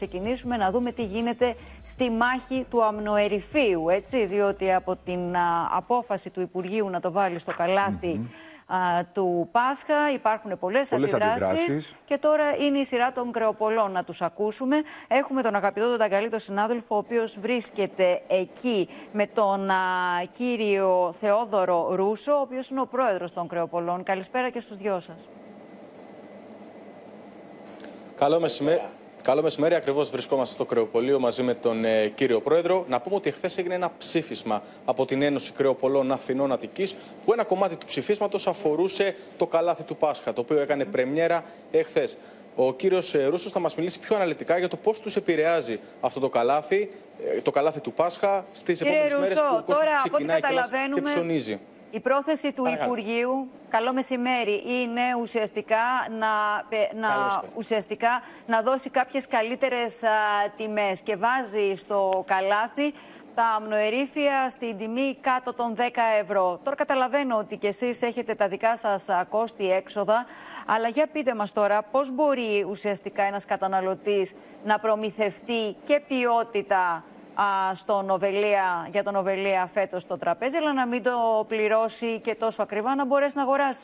ξεκινήσουμε να δούμε τι γίνεται στη μάχη του αμνοερυφίου, έτσι, διότι από την απόφαση του Υπουργείου να το βάλει στο καλάθι του Πάσχα υπάρχουν πολλές αντιδράσεις και τώρα είναι η σειρά των Κρεοπολών να τους ακούσουμε. Έχουμε τον αγαπητό τον Ταγκαλή, τον συνάδελφο, ο οποίος βρίσκεται εκεί με τον κύριο Θεόδωρο Ρούσο, ο οποίος είναι ο πρόεδρος των Κρεοπολών. Καλησπέρα και στους δυο σας. Καλό μεσημέρι. Καλό μεσημέρι. Ακριβώς βρισκόμαστε στο Κρεοπολείο μαζί με τον κύριο Πρόεδρο. Να πούμε ότι εχθές έγινε ένα ψήφισμα από την Ένωση Κρεοπολών Αθηνών Αττικής, που ένα κομμάτι του ψηφίσματος αφορούσε το καλάθι του Πάσχα, το οποίο έκανε πρεμιέρα εχθές. Ο κύριος Ρούσος θα μας μιλήσει πιο αναλυτικά για το πώς τους επηρεάζει αυτό το καλάθι του Πάσχα στις επόμενες μέρες που ο κόσμος ξεκινάει και ψωνίζει. Η πρόθεση του Υπουργείου, καλό μεσημέρι, είναι ουσιαστικά να δώσει κάποιες καλύτερες τιμές και βάζει στο καλάθι τα αμνοερύφια στην τιμή κάτω των 10 ευρώ. Τώρα καταλαβαίνω ότι κι εσείς έχετε τα δικά σας κόστη έξοδα, αλλά για πείτε μας τώρα πώς μπορεί ουσιαστικά ένας καταναλωτής να προμηθευτεί και ποιότητα για τον Οβελία φέτος στο τραπέζι, αλλά να μην το πληρώσει και τόσο ακριβά, να μπορέσει να αγοράσει.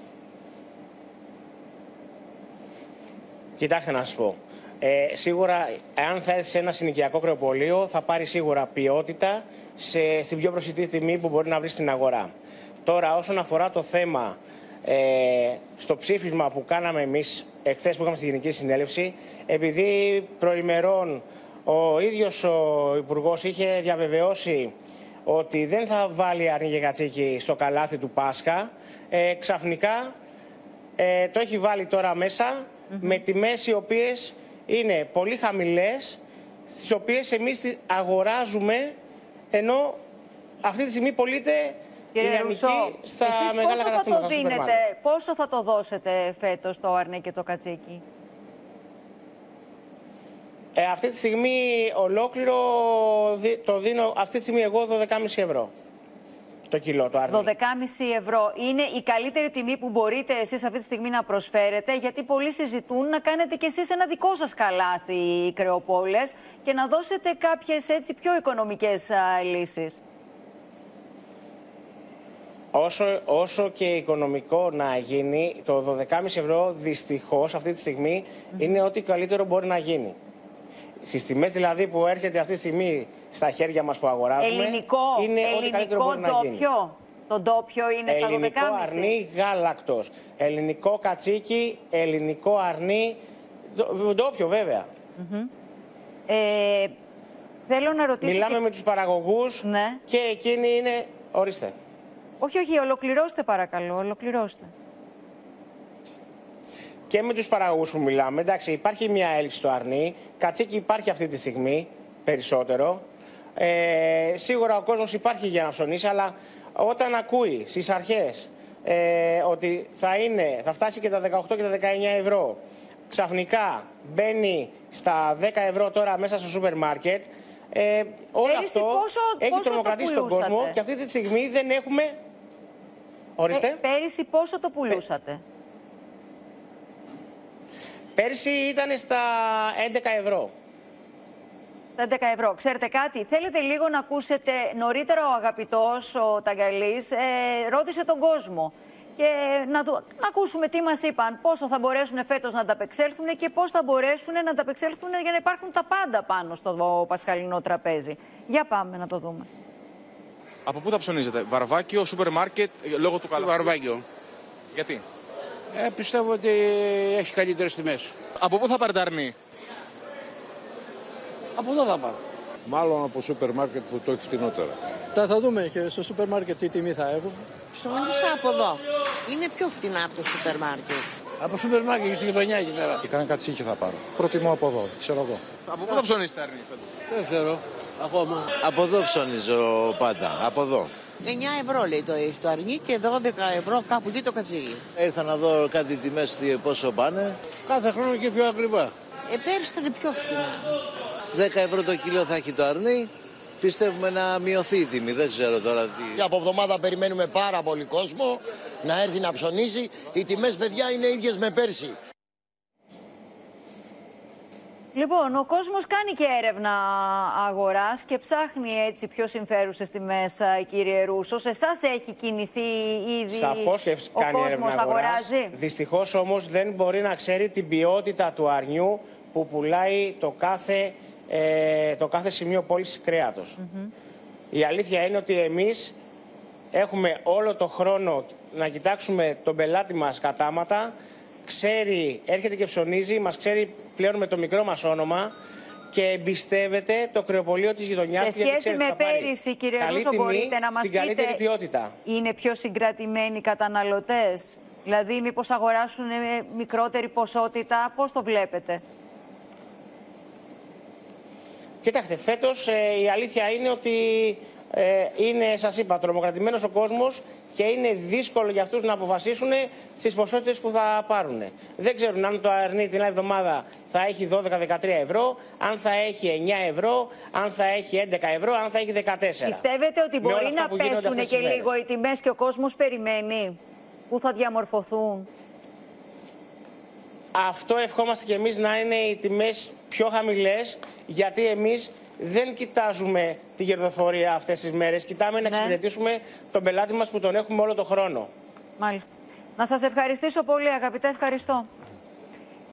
Κοιτάξτε να σας πω. Σίγουρα, αν θα έρθει σε ένα συνοικιακό κρεοπολείο, θα πάρει σίγουρα ποιότητα στην πιο προσιτή τιμή που μπορεί να βρει στην αγορά. Τώρα, όσον αφορά το θέμα στο ψήφισμα που κάναμε εμείς εχθές που είχαμε στη Γενική Συνέλευση, επειδή προημερών ο ίδιος ο Υπουργός είχε διαβεβαιώσει ότι δεν θα βάλει αρνί και κατσίκι στο καλάθι του Πάσχα, ξαφνικά το έχει βάλει τώρα μέσα με τιμές οι οποίες είναι πολύ χαμηλές, τις οποίες εμείς αγοράζουμε, ενώ αυτή τη στιγμή πωλείται λιανική στα μεγάλα καταστήματα. Πόσο θα το δώσετε φέτος το αρνί και το κατσίκι? Αυτή τη στιγμή ολόκληρο το δίνω αυτή τη στιγμή εγώ 12,5 ευρώ το κιλό το αρνί. 12,5 ευρώ είναι η καλύτερη τιμή που μπορείτε εσείς αυτή τη στιγμή να προσφέρετε, γιατί πολλοί συζητούν να κάνετε κι εσείς ένα δικό σας καλάθι, οι Κρεοπόλες, και να δώσετε κάποιες έτσι πιο οικονομικές λύσεις. Όσο και οικονομικό να γίνει, το 12,5 ευρώ δυστυχώς αυτή τη στιγμή είναι ό,τι καλύτερο μπορεί να γίνει. Στις τιμές δηλαδή που έρχεται αυτή τη στιγμή στα χέρια μας που αγοράζουμε, είναι ό,τι καλύτερο μπορεί να γίνει. Το ντόπιο είναι στα 12,5. Ελληνικό αρνί γάλακτος, ελληνικό κατσίκι, ελληνικό αρνί, ντόπιο βέβαια. Θέλω να ρωτήσω... Μιλάμε με τους παραγωγούς και εκείνοι είναι... Ορίστε. Όχι, ολοκληρώστε παρακαλώ, ολοκληρώστε. Και με τους παραγωγούς που μιλάμε, εντάξει, υπάρχει μια έλλειψη στο αρνί, κατσίκι υπάρχει αυτή τη στιγμή, περισσότερο. Σίγουρα ο κόσμος υπάρχει για να ψωνίσει, αλλά όταν ακούει στις αρχές ότι θα φτάσει και τα 18 και τα 19 ευρώ, ξαφνικά μπαίνει στα 10 ευρώ τώρα μέσα στο σούπερ μάρκετ, όλο αυτό έχει τρομοκρατήσει τον κόσμο και αυτή τη στιγμή δεν έχουμε... Ορίστε. Πέρυσι πόσο το πουλούσατε? Πέρσι ήταν στα 11 ευρώ. Στα 11 ευρώ. Ξέρετε κάτι, θέλετε λίγο να ακούσετε νωρίτερα ο αγαπητός, ο Ταγκαλής, ρώτησε τον κόσμο. Και να ακούσουμε τι μας είπαν, πόσο θα μπορέσουν φέτος να ανταπεξέλθουν και πώς θα μπορέσουν να ανταπεξέλθουν για να υπάρχουν τα πάντα πάνω στο πασχαλινό τραπέζι. Για πάμε να το δούμε. Από πού θα ψωνίζετε, Βαρβάκιο, σούπερ μάρκετ, λόγω του καλάθιου? Βαρβάκιο. Γιατί? Πιστεύω ότι έχει καλύτερες τιμές. Από πού θα πάρετε αρνί? Από εδώ θα πάρω. Μάλλον από σούπερ μάρκετ που το έχει φτηνότερα. Θα δούμε και στο σούπερ μάρκετ τι τιμή θα έχουν. Ψώνισα από εδώ. Είναι πιο φτηνά από το σούπερ μάρκετ. Από σούπερ μάρκετ και στη γειτονιά εκεί πέρα. Και κανένα κατσίκι θα πάρω. Προτιμώ από εδώ, ξέρω εγώ. Από πού θα ψωνίσετε αρνί φέτος? Δεν ξέρω. Ακόμα. Από εδώ ψωνίζω πάντα. Από εδώ. 9 ευρώ λέει το αρνί και 12 ευρώ κάπου δει το κατσίκι. Ήρθα να δω κάτι τιμές πόσο πάνε. Κάθε χρόνο και πιο ακριβά. Πέρυσι ήταν πιο φτηνά. 10 ευρώ το κιλό θα έχει το αρνί. Πιστεύουμε να μειωθεί η τιμή. Δεν ξέρω τώρα τι. Από εβδομάδα περιμένουμε πάρα πολύ κόσμο να έρθει να ψωνίσει. Οι τιμές, παιδιά, είναι ίδιες με πέρσι. Λοιπόν, ο κόσμος κάνει και έρευνα αγοράς και ψάχνει έτσι πιο συμφέρουσες τιμές, κύριε Ρούσο. Σε εσάς έχει κινηθεί ήδη Σαφώς και ο κάνει κόσμος, έρευνα αγοράς. αγοράζει. Δυστυχώς όμως δεν μπορεί να ξέρει την ποιότητα του αρνιού που πουλάει το κάθε σημείο πώλησης κρέατος. Η αλήθεια είναι ότι εμείς έχουμε όλο το χρόνο να κοιτάξουμε τον πελάτη μας κατάματα. Ξέρει, έρχεται και ψωνίζει, μας ξέρει πλέον με το μικρό μας όνομα και εμπιστεύεται το κρεοπωλείο της γειτονιάς. Σε σχέση με πέρυσι, κύριε Ρούσο, μπορείτε να μας πείτε, ποιότητα. είναι πιο συγκρατημένοι οι καταναλωτές? Δηλαδή, μήπως αγοράσουν μικρότερη ποσότητα, πώς το βλέπετε? Κοιτάξτε, φέτος η αλήθεια είναι ότι είναι, σας είπα, τρομοκρατημένος ο κόσμος και είναι δύσκολο για αυτούς να αποφασίσουν στις ποσότητες που θα πάρουν. Δεν ξέρουν αν το αρνί την άλλη εβδομάδα θα έχει 12-13 ευρώ, αν θα έχει 9 ευρώ, αν θα έχει 11 ευρώ, αν θα έχει 14. Πιστεύετε ότι μπορεί να πέσουν και λίγο οι τιμές και ο κόσμος περιμένει? Πού θα διαμορφωθούν? Αυτό ευχόμαστε και εμείς, να είναι οι τιμές πιο χαμηλές, γιατί εμείς δεν κοιτάζουμε τη κερδοφορία αυτές τις μέρες. Κοιτάμε να εξυπηρετήσουμε τον πελάτη μας που τον έχουμε όλο τον χρόνο. Μάλιστα. Να σας ευχαριστήσω πολύ, αγαπητέ. Ευχαριστώ.